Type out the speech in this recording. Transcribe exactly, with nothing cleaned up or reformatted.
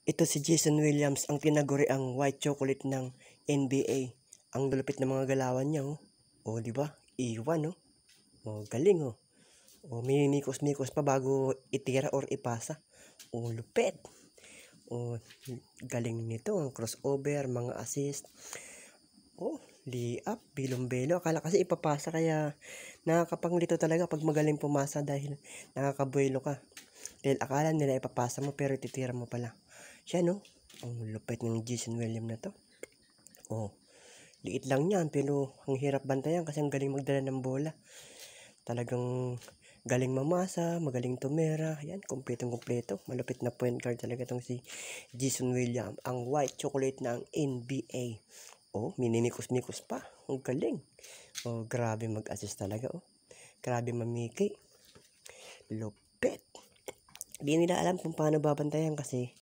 Ito si Jason Williams, ang tinaguri ang white chocolate ng N B A. Ang lupit ng mga galawan niya, oh. O, di ba? Iwan, oh. O, galing, oh. O, may mikos-mikos pa bago itira or ipasa. O, lupit. O, galing nito. Ang crossover, mga assist. O, lay-up, bilong-belo. Akala kasi ipapasa, kaya nakakapanglito talaga pag magaling pumasa dahil nakakabuelo ka. Dahil akala nila ipapasa mo pero titira mo pala. Siya, no? Ang lupit ng Jason Williams na to. Oh, liit lang yan pero ang hirap bantayan kasi ang galing magdala ng bola. Talagang galing mamasa, magaling tumera. Yan, kumpletong kumpleto. Malupit na point guard talaga tong si Jason Williams. Ang white chocolate ng N B A. Oh, minimikos-mikos pa. Ang galing. Oh, grabe mag-assist talaga, oh. Grabe mamiki. Lupit. Di nila alam kung paano babantayan kasi